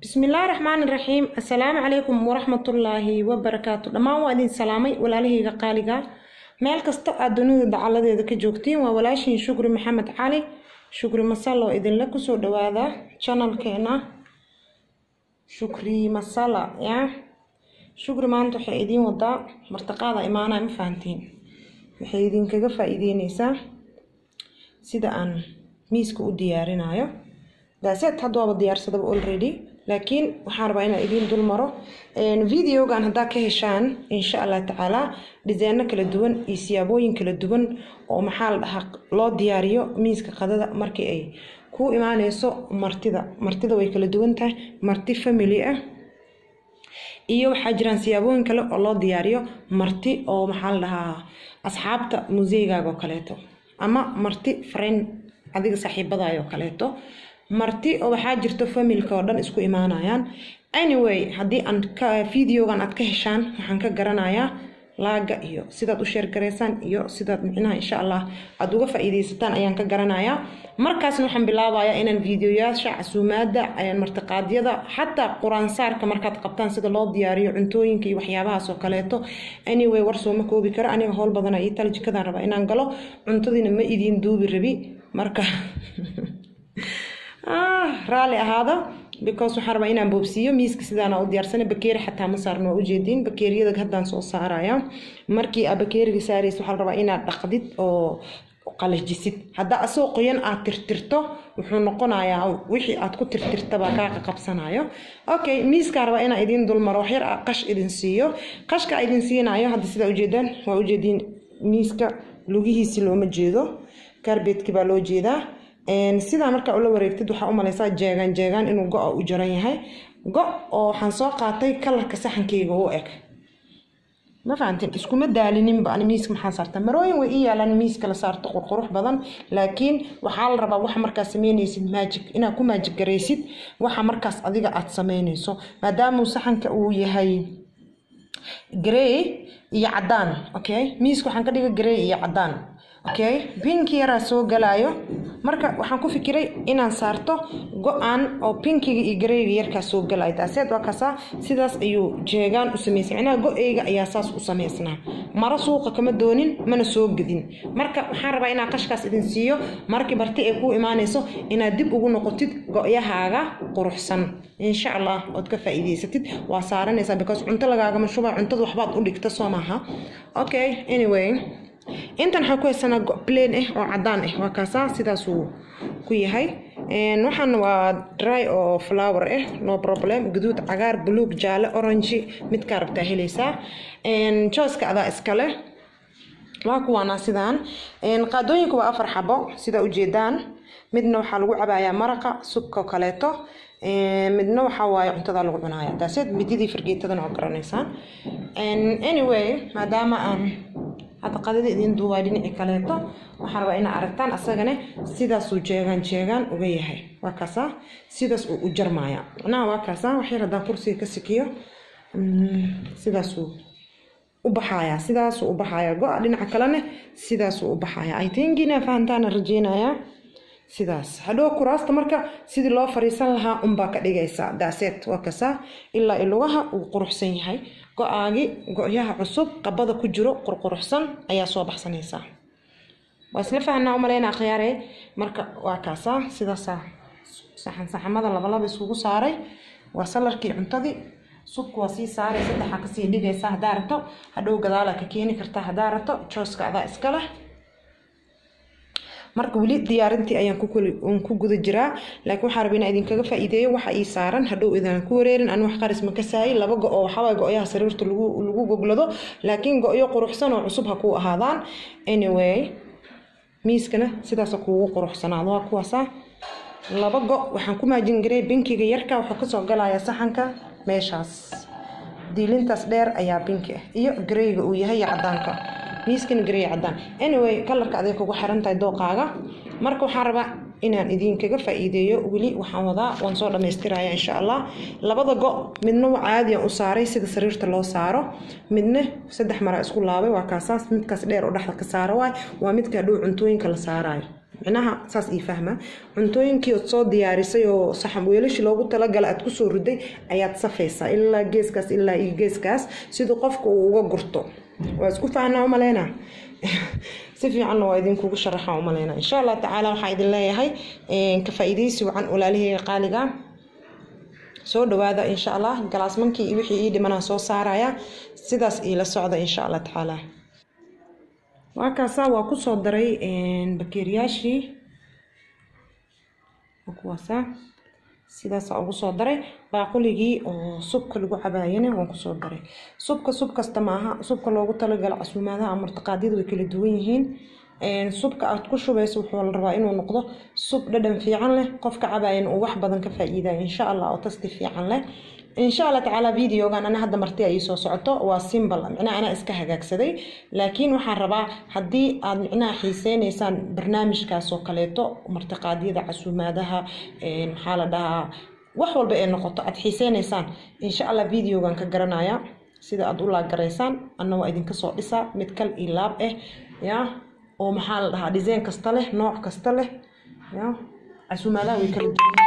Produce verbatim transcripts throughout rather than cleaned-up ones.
بسم الله الرحمن الرحيم. السلام عليكم ورحمة الله وبركاته. دمان وادين سلامي walaalahayga qaaliga meel kasta aad dunida dacaladeeda ka joogtiin waa walaashin Shukri Maxamed Cali Shukri Masala idin la ku soo dhawaada channelkeena Shukri Masala ya Shukri maanta waxay idin wadaa martaqaada imaanay ma fahantiin waxay idin kaga faa'iideynaysaa sida aan miiska u diyaarinayo daaset hadda waa diyaarsada already لكن waxaan rabaa inaan idin dul maro een videogan hada ka heshaan insha Allah taala design kala duwan iyo siyaabooyin kala duwan oo maxal dhaha loo diyaariyo miiska qadada markii ay ku imaanayso martida martida way kala duwan tahay marti family ah iyo waxa jiraan siyaabooyin kale oo loo diyaariyo marti oo maxal dhaha asxaabta museegaaga kaleeto ama marti friend adiga saaxiibadaayo kaleeto marti oo waxa jirto family-ka oo dhan isku imaanayaan anyway hadii aan ka videogan aad ka heshaan waxaan ka garanayaa laaga iyo sidaad u share gareysaan iyo sidaad micnaha insha Allah aad uga faa'iideysataan ayaan ka garanayaa markaasna waxaan bilaabayaa inaan videoyaasha casuumaada ayaan martaqaadyada hatta quraan saarka markaad qabtaan sida loo diyaariyo cuntooyinka iyo waxyaabahaas oo kaleeto anyway war soo ma koobi karo aniga howl badan ay taljikada raba inaan galo cuntadina ma idin duubi rabi marka ah raali ahaada because waxaan rabaa inaan boobsiyo miiska sidaan u diyaarsanay bakeeri xataa ma saarno u jeedin bakeeriyada haddaan soo saaraya markii aad bakeeriga saarayso waxaan rabaa inaad dhaqdid oo qalajisid hadda asoo qoyan aad tirtirto wuxuu noqonayaa wixii aad ku tirtirtaba ka qabsanayo okay miiska rabaa inaan idin dul maro wax yar qash idin siiyo qashka idin siinayo hadda sida u jeedaan waa u jeedin miiska lugihiisa looma jeedo carpet-ki baa loo jeedaa een sida marka ula wareegtid waxa u malaysaa jeegan jeegan inuu go' u jaran yahay go' oo waxaan soo qaatay kalarka saxankeyga oo eg ma fahanteen isku ma daalinin baan miiska maxaa saarta marooyin way iyaalan miiska la saarto qurqurux badan laakiin waxa la rabaa waxa markaas sameynaysid magic ina ku magic gareysid waxa markaas adiga aad sameynayso maadaama saxanka uu yahay gray iyo cadaan okay miiska waxaan ka dhigay gray iyo cadaan okay pink yara soo galaayo marka waxaan ku fikiray inaan saarto go'an oo pinkiga iyo greyga yarka soo galay taaseed waa kaasa sidaas ayuu jeegan u sameysnaa go'eyga ayaa saas u sameysnaa mara suuqa kama doonin mana soo gadin marka waxaan rabaa inaan qashkaas idin siiyo markii barti ay ku imaanayso inaad dib ugu noqotid go'yahaaga quruxsan insha Allah ood ka faa'iideysatid waa saaranaysaa because cunto lagaaga ma shuba cuntada waxbaad u dhigta soo maaha okay anyway intan waxa ku haysanaa plain ah oo cadaan ah waa kaasa sidaas uu ku yahay een waxaan waa dry oo flower ah no problem guduud cagaar buluug jaale orange mid ka rabtaa helaysaa een choice-ka adaa iska leh waa kuwana sidaan een qaadooyinku waa afar xabo sida u jeedaan midna waxa lagu cabayaa maraqa subka kaleeto een midna waxa waaye cuntada lagu cunaaya daaseed mididii fargeetadan oo garanaysan een anyway maadaama aan hada qadada idin duubay dhinaci kaleeto waxaan rabaa in aragtaan asagana sidaas uu jeegan jeegan uga yahay waa kaasa sidaas uu u jarmaaya ana waa kaasa wax yar hadan kursiga ka sikiyo sidaas uu u baxaya sidaas uu u baxaya go'a dhinaca kalena sidaas uu u baxaya I think ina fahantaan rajeenaya sidaas hadoo kuraasta marka sidii loo fariisan lahaa un baa ka dhigaysa daaset waa kaasa ilaa ilugaha uu quruxsan yahay go'aagi go'yaha cusub qabada ku jiro qurquruxsan ayaa soo baxsanaysa waa isla fahanaa u maleynaa khiyaare marka waa kaasa sidaas saxan saxamada laba laba isugu saaray waa salarkii cuntadii subku waa sii saaray saddexa ka sii dhigaysa hadaa rabto hadhow gadaala ka keeni kartaa hadaa rabto choice-ka adaa iska leh marka wali diyaarintii ayaan ku kuli on ku guda jiraa laakiin waxa rabaa in idin kaga faa'iideeyo waxa ay saaran hadhow idin ku wareerin aan wax qaris ma ka saay laba go oo waxa way go'yaha sariirta lagu lagu goglado laakiin go'yo quruxsan oo cusub ha ku ahaadaan anyway miiskana sidaas ku ugu quruxsanaado waa kuwaasa laba go waxaan ku maajin garay binkiga yarka waxa ka soo galaya saxanka meeshaas diilintaas dheer ayaa binki iyo greyga uu yahay cadaanka miiskan grey cadaan anyway kalarka adeeg ugu xiran tahay dooqaaga marka waxaan rabaa inaan idin kaga faa'iideeyo wali waxaan wadaa waan soo dhameystirayaa insha Allah labada go midna waa caadi u saaray sida sariirta loo saaro midna saddex mara isku laabay waa kaasaas midkaas dheer oo dhaxda ka saaro waa midka dhow cuntooyinka la saarayo معناها ساس إيه فهمة cuntooyinkii oo soo diyaarisay oo saxan weelash loogu tala galay aad ku soo riday ayaad safaysaa ilaa geeskaas ilaa iyo geeskaas sidoo qofku uu uga gurto waa isku fahnaa u maleynaa si fiican waa idin kugu sharaxaa u maleynaa insha Allah taala waxa idin leeyahay in ka faa'iideysi wacan ulaalihii qaaliga soo dhawaada insha Allah galaasmankii iyo wixii ii dhimanaa soo saaraya sidaas ila socda insha Allah taala waa kaasa waa ku soo daray in bakteeriyaashii kuwaasa sidaas ugu soo daray baaquligii oo subka lagu cabaayana waan ku soo daray subka sub kasta maaha subka loogu talagalay casuumaadaha ama martaqaadyada way kala duwan yihiin een subka aad ku shubayso wuxuu la rabaa inuu noqdo sub dhadhan fiican leh qofka cabaayana uu wax badan ka faa'iidayo insha Allah oo tasti fiican leh insha Allah taala videogan ana hadda martii ay soo socoto waa simple macna ana iska hagaagsaday laakiin waxaan rabaa hadii aad macna xiiseenaysan barnaamijkaas oo kaleeto martaqaadyada casuumaadaha een waxa la dhahaa wax walba ee noqoto aad xiiseenaysan insha Allah videogan ka garanaya sida aad u laagaraysaan anna waa idin ka soo dhisaa mid kal ilaab eh ya oo maxaa la dhahaa design kasta leh nooc kasta leh ya casuumaadaha way kala duwan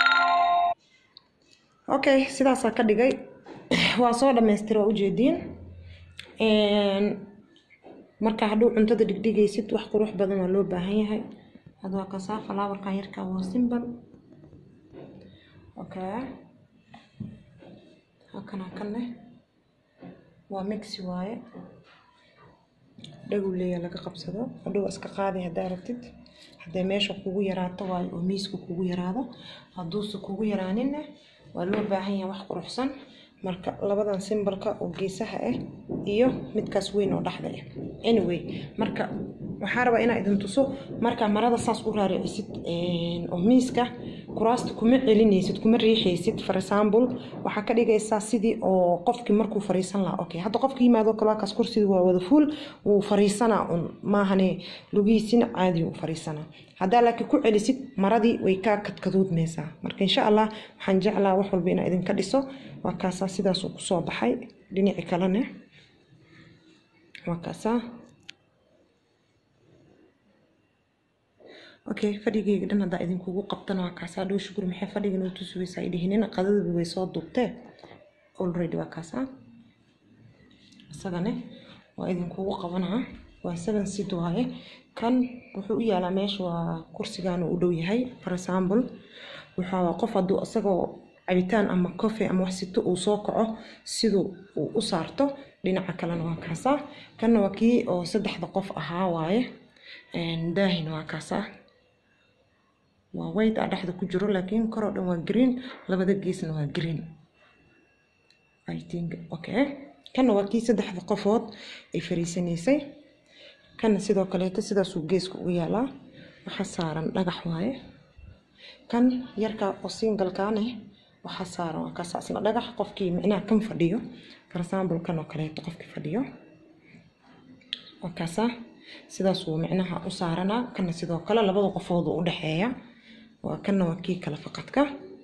okay sidaas ka dhigay waa soo dhameystiro u jeedin een marka haduu cuntada digdigaysid wax qurux badan waa loo baahan yahay hada ka saa flowerka yarka waa simple okay hakana kanne waa mix waaye dhaguleeya laga qabsado haduu iska qaadi hadaa rabtid haday meesha kugu yaraato waa oo miisku kugu yaraado haduu su kugu yaraaninna waa loo baahan yahay wax quruxsan marka labadan simbalka oo geesaha ah iyo midkaas weyn oo dhaxda ah anyway marka waxa raba inaa idin tuso marka marada saas u raaricisid een oo miiska kuraasta kuma celinaysid kuma riixaysid for example waxa ka dhigaysaa sidii oo qofkii markuu fariisan lahaa okay hadda qofkii yimaado kala kaas kursiga waa wada fuul uu fariisana un maahane lugiisina caadi uu fariisana hada laakiin ku celisid maradii way ka kadkadoodmaysaa marka insha Allah waxaan jeclaa wax walba inaa idin ka dhiso waa kaasa sidaas uu ku soo baxay dhinaci kalena waa kaasa okay fadhigayga dhan hada idin kugu qabtana waa kaasa dhow shukur maxay fadhigan u tusaysaa idinina qadada way soo duubtay already waa kaasa asagana waa idin kugu qabanaa waa seven seat waaye kan wuxuu u yaalaa meesha waa kursigan uu dhow yahay for example waxa qof haduu asagoo cabitaan ama coffee ama wax sito uu soo kaco sidoo uu u saarto dhinaca kalena waa kaasa kan waa kii oo saddexda qof ahaa waaye een daahin waa kaasa waa white ah dhaxda ku jiro laakiin kor oo dhan waa green labada geesna waa green I think okay kan waa kii saddexda qofood ay fariisanaysay kan sidoo kale sidaas uu geesku u yaalaa waxa saaran dhagax waaye kan yarka oo single kaane waxa saaran waa kaasasna dhagax qofkii macnaa kan fadhiyo for example kan oo kale qofkii fadhiyo oo kaasa sidaas uu macnaha u saarana kan sidoo kale labada qofood u dhaxeeya waa kan waa kii kala faqadka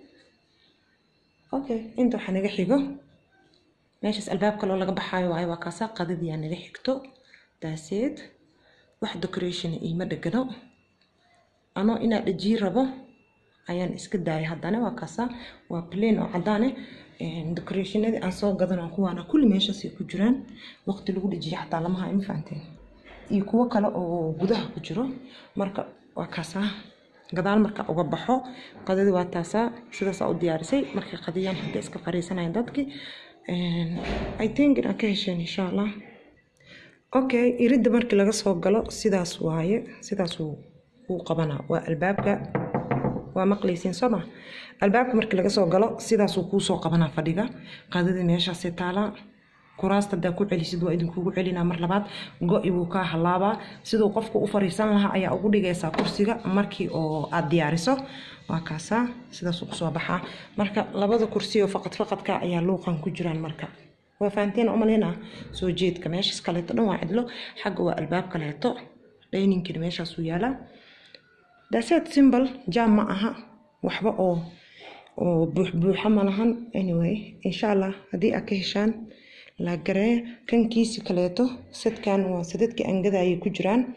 okay inta waxa naga xigo meeshas albaabka loo laga baxayo waa waa kaasa qadadiya naga xigto daaseed wax decoration ima dhagano ano ina dhajii rabo ayaan iska daay hadana waa kaasa waa plain oo cadaan ah decorationada aan soo gadano kuwaana kulli meeshaas ay ku jiraan waqti lagu dhajiyo xataa lama hayo faanteen iyo kuwa kale oo gudaha ku jiro marka waa kaasa gadaal marka uga baxo qadadi waa taasa sidaas u diyaarisay markii qadiyaan hadda iska fariisanayaan dadkii and I think in ka heshaan insha Allah okay irida markii laga soo galo sidaas waaye sidaas uu qabana waa albaabka waa maqlaysiin soma albaabka markii laga soo galo sidaas uu ku soo qabana fadhiga qadadi meeshaas taala kuraasta da ku celisid waa idin kugu celina mar labaad go'i uu ka halaaba sidoo qofku u fariisan lahaa ayaa ugu dhigaysa kursiga markii oo aad diyaariso waa kaasa sidaas uu soo baxaa marka labada kursi oo faqad faqadka ayaa luuqan ku jiraan marka waa faanteen oo maleena soo jeedka meeshaas kale dhan waa cidlo xagga waa albaab kale to dining meeshaas uu yaala daasad simple jam ma aha waxba oo oo buux buuxa ma lahan anyway insha Allah hadii aad ka heshaan la garee kan kiisi kaleeto sadkan waa sadadkii angada ay ku jiraan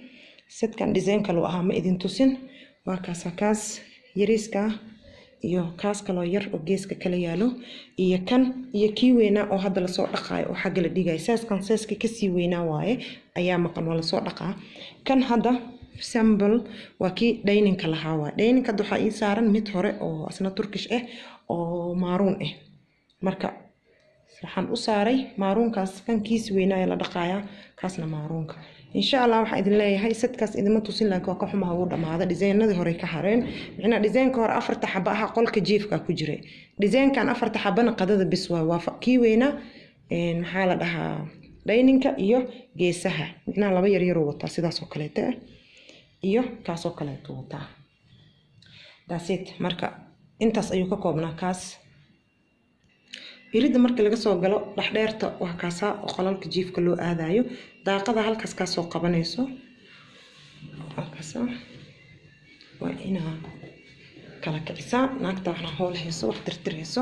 setkan design kale aha ma idin tusin waa kaas kaas yariiska iyo kaas kale yar oo geeska kala yaalo iyo kan iyo kii weynaa oo hadda la soo dhaqaayo oo xagga la dhigay saaskan saaska ka sii weynaa waaye ayaa maqan wala soo dhaqaa kan hadda sample waa kii dining-ka lahaa waa dining-ka waxa ii saaran mid hore oo asna Turkish ah oo maroon ah marka waxaan u saaray maroonkaas kan kiis weynaa la dhaqaaya kaasna maroonka insha Allah waxa idin leeyahay setkaas idima tusin laakiin waa ka xumaa uu dhamaada design-nadii hore ka hareen macna design-ka hore afarta xaba ah qolka jiifka ku jiray design-kan afarta xabana qadada bis waa waafaq kii weynaa een maxaa la dhahaa dining-ka iyo geesaha macna laba yar yar oo wata sidaas oo kale taa iyo kaas oo kale taa wata that's it marka intaas ayuu ka koobnaa kaas irida marka laga soo galo dhaxdheerta wax kaasa oo qolalka jiifka loo aadayo daaqada halkaas ka soo qabanayso halkaasa waa ina kala kicisa naagta waxna hool hayso wax tirtirayso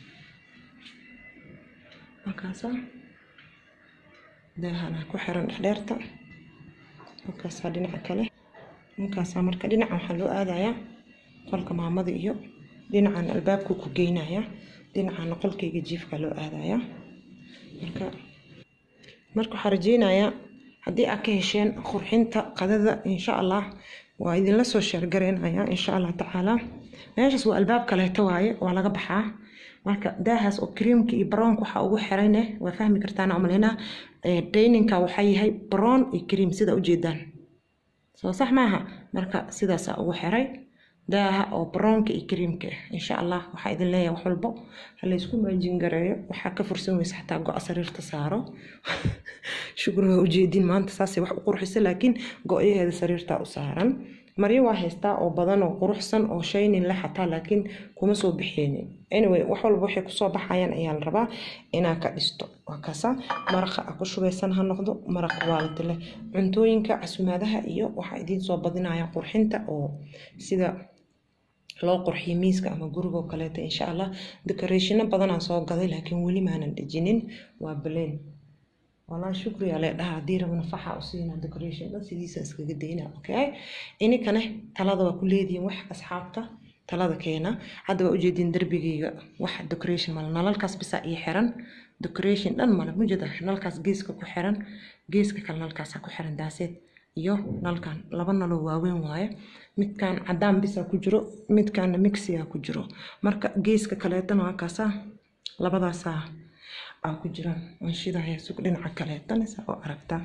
halkaasa daahana ku xiran dhaxdheerta halkaasa dhinaca kale halkaasa marka dhinaca waxa loo aadaya qolka maamada iyo dhinacan albaabku ku geynaya dhinacan qolkayga jiifka loo aadaya marka marka xarajeenaya hadii aad ka hesheen qurxinta qadada insha Allah waa idin la soo share gareynaya insha Allah taala meeshas waa albaab kale tawaaye waa laga baxaa marka daahas oo creamka iyo brown waxa ugu xirayne waa fahmi kartaan amalina dining-ka waxa yahay brown iyo cream sida u jeedaan soo sax maaha marka sidaas ugu xiray daaha oo brownka iyo creamka insha Allah waxa idin leeyahay wax walba hal isku maajin gareeyo waxa ka fursan weys xataa go sariirta saaro shukriga u jeedin maanta saasi wax u qurxisa laakiin go-yaheeda sariirta u saaran mariyo waa haystaa oo badan oo quruxsan oo shaynin la xataa laakiin kuma soo bixeenin anyway wax walba waxay ku soo baxayaan ayaa la rabaa inaa ka dhisto waa kaasa maraqa ku shubeysan ha noqdo maraq waalid leh cuntooyinka casumaadaha iyo waxa idin soo badinaya qurxinta oo sida loo qurxiyo miiska ama guriga kale ta insha Allah decoration badan aan soo gaday laakiin wali ma aanan dhijinin waa bleen والله شكرا على ده دير من فحة وسينا decoration بس دي ساسك جدينا أوكي إني كنه ثلاثة وكل دي واحد أصحابته ثلاثة كينا هذا وجدين دربي واحد decoration مال نالكاس بس أي حرن decoration لأن مال موجودة نالكاس جيسك كحرن جيسك كان نالكاس كحرن داسيت يو نالكان لبنا لو واوين واي مت كان عدام بس كجرو مت كان ميكسيا كجرو مرك جيسك كلاتنا كاسا لبدا سا أو كجران وانشيدا هي سوق دينعا كليتان سا او aragta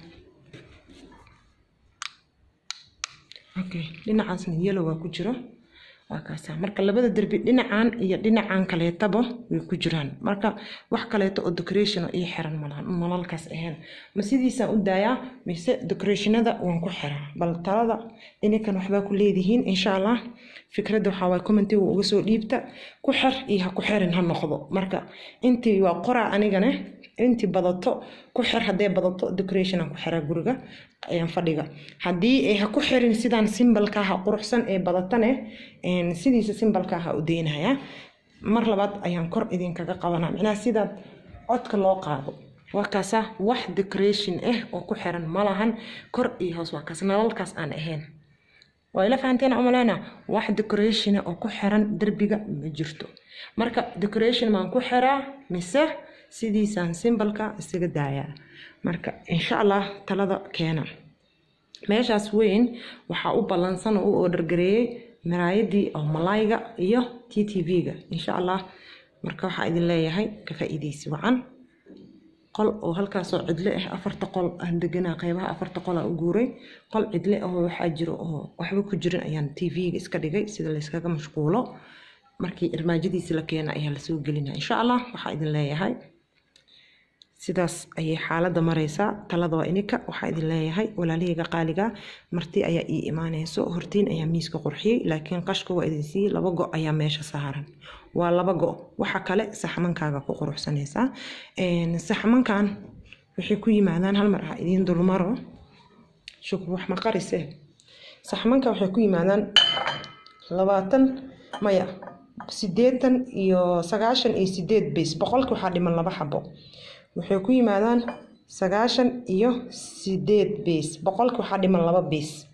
okay dinacaasna yellow waa ku jiro waa kaasa marka labada darbi dhinacaan iyo dhinacaan kaleetaba way ku jiraan marka wax kaleeto oo decoration oo ii xiran malahan nalalkaas ahayn ma sidiisa u daaya mise decorationada waan ku xiraa bal talada inay waxba ku leedihiin insha Allah fikradda waxa way comment uga soo dhiibta ku xir iyo ha ku xirin ha noqdo marka intii waa qora anigana intii badato ku xir haday badato decoration ku xira guriga ayaan fadhiga hadii ay ha ku xirin sidaan simbalka ha quruxsan ee badatane een sidiisa simbalka ha u deynaya mar labaad ayaan kor idin kaga qabanaa macna sida codka loo qaado waa kaasa wax decoration ah oo ku xiran malahan kor iyo hoos waa kaas nalalkaas aan ahayn وإلا فانتين عملنا واحد decoration أو كحرن دربيجا مجرته مركب decoration ما كحرة مسه سيدي سان سيمبل كا استجدايا مركب إن شاء الله ثلاثة كينا ماشي أسوين وحاول بالانسان أو أودر جري مرايدي أو ملايجا إياه تي تي فيجا إن شاء الله مركب حايد الله يهاي كفائدي سوعا قل oo halkaas oo cidle ah afarta qol aan deganaa qaybaha afarta qol oo guuray qol cidle ah oo waxa jiro oo waxba ku jirin ayaan T V-ga iska dhigay sida la iskaga mashquulo markii irmaajadiisa la keenay ayaa la soo gelinaa insha Allah waxa idin leeyahay sidaas ayay xaaladda maraysa talada waa ininka waxa idin leeyahay walaalihayga qaaliga martii ayaa ii imaanayso hortiin ayaa miiska qurxiyay laakiin qashka waa idin sii laba go ayaa meesha saaran waa laba go waxa kale saxmankaaga ku quruxsanaysa een saxmankan wixii ku yimaadaan hal mar ah idin dulmaro shukr wax ma qarisay saxmanka waxay ku yimaadaan labaatan maya sideetan iyo sagaashan iyo sideed base boqolka waxa dhiman laba xabo waxay ku yimaadaan sagaashan iyo sideed base boqolka waxa dhiman laba base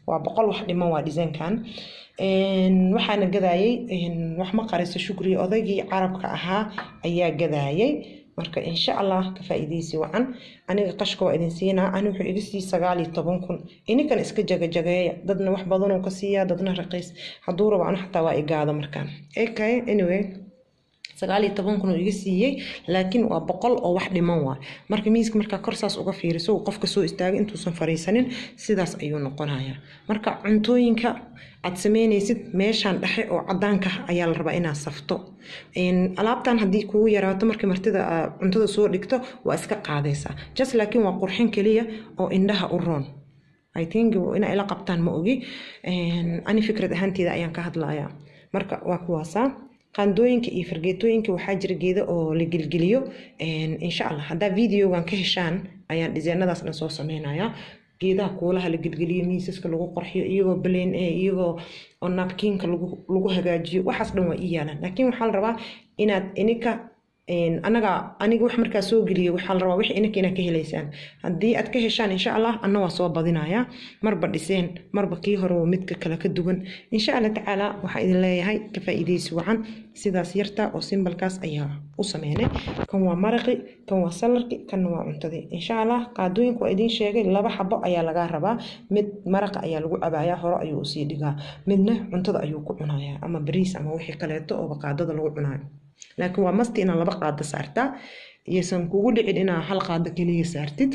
waa boqol wax dhiman waa design-kan waxaana gadaayay wax ma qariso shukri odaygii carabka ahaa ayaa gadaayay marka insha Allah ka faa'iideysi wacan aniga qashka waa idin siinaa ani wuxuu iga sii sagaal iyo toban kun inikan iska jaga jagaaya dadna wax badan oo ka siiya dadna raqiis haduu rabo aan xataa waa igaada markaan okay anyway sagaal iyo toban kun oo iga siiyay laakiin waa boqol oo wax dhiman waa marka miiska marka korsaas uga fiiriso qofka soo istaagay intuusan fariisanin sidaas ayuu noqonayaa marka cuntooyinka aad sameynaysid meeshan dhexe oo cadaanka ayaa la rabaa inaad safto in alaabtan hadii kugu yaraato markii martida cuntada soo dhigto waa iska qaadaysaa just laakiin waa qurxin kaliya oo indhaha u roon I think ina ila qabtaan ma ogi ani fikrad ahaanteeda ayaan ka hadlayaa marka waa kuwaasa qaandooyinka iyo fargeetooyinka waxaa jira geedo oo la gilgiliyo insha Allah hadaa videogan ka heshaan ayaan dizaynadaas dhan soo sameynaya geedaha kuulaha la gilgiliyo miisaska lagu qorxiyo iyagoo bleen ee iyagoo oo napkinka lagu lagu hagaajiyo waxaas dhan waa iyaalan laakiin waxaa la rabaa inaad inika anaga aniga wax markaa soo geliyo waxaa la rabaa wixii inaka inaad ka helaysaan haddii aad ka heshaan insha Allah anna waa soo badinayaa marba dhiseen marba kii hore oo midka kale ka duwan insha Allah tacaala waxaa idin leeyahay ka faa'iideysi wacan sidaas yarta oo simbalkaas ayaa u sameynay kan waa maraqi kan waa salarki kan waa cuntadii insha Allah qaadooyinku waa idin sheegay laba xabo ayaa laga rabaa mid maraqa ayaa lagu cabayaa hore ayuu u sii dhigaa midna cuntada ayuu ku cunayaa ama bariis ama wixii kaleeto oo qaadada lagu cunaayo laakiin waa masti inaan laba qaado saartaa iyasan kugu dhicin inaa hal qaado kaliya saartid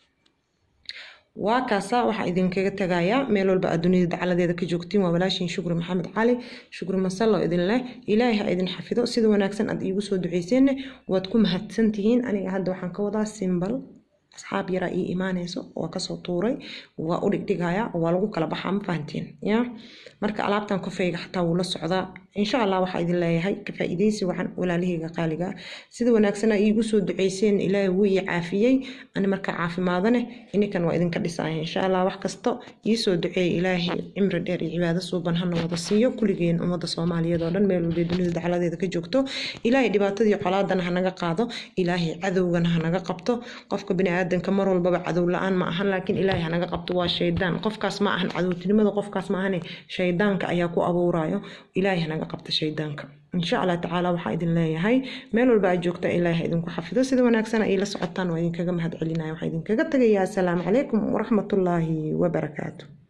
waa kaasa waxa idin kaga tagayaa meel walba adduunyada dacaladeeda ka joogtiin waa walaashin shukri maxamed cali shukri masallo idin leh ilaahay ha idin xafido sida wanaagsan aad iigu soo duceyseen waad ku mahadsantihiin aniga hadda waxaan ka wadaa simbal asxaab yara ii imaanayso waa ka soo tuuray waa u dhigdhigaya waa lagu kala baxaa ma fahantiin ya marka alaabtan kafeega xataa wuu la socdaa insha Allah waxa idin leeyahay ka faa'iideysi waxan walaalahayga qaaliga sida wanaagsan ay iigu soo duceyseen ilaahay wuu ii caafiyay ani marka caafimaadane inikan waa idin ka dhisay insha Allah wax kasto ii soo duceey ilaahay cimri dheer iyo cibaado suuban hana wada siiyo kuligeen umada Soomaaliyeed oo dhan meel walba dunida dacaladeeda ka joogto ilaahay dhibaatadii qolaadana ha naga qaado ilaahay cadowgana ha naga qabto qofka bini aadanka mar walba cadow la'aan ma ahan laakiin ilaahay ha naga qabto waa shaydaan qofkaas ma ahan cadowtinimada qofkaas ma ahan shaydaanka ayaa ku abuurayo ilaahay ha naga qabto shaydaanka insha Allah tacaala waxa idin leeyahay meel walba aad joogta ilaahay idinku xafido sida wanaagsan ay la socotaan waa idin kaga mahad celinaya waxa idin kaga tagayaa assalaamu calaykum wa rahmatullaahi wa barakaatuh